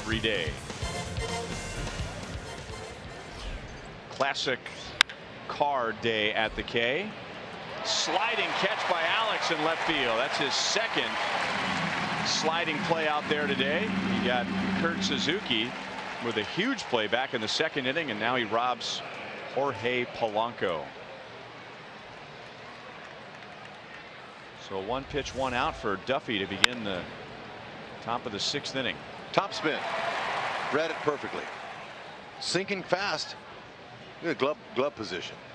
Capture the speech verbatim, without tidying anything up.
every day. Classic car day at the K. Sliding catch by Alex in left field. That's his second sliding play out there today. He got Kurt Suzuki with a huge play back in the second inning, and now he robs Jorge Polanco. So one pitch, one out for Duffy to begin the top of the sixth inning. Top spin. Read it perfectly. Sinking fast. Good glove glove position.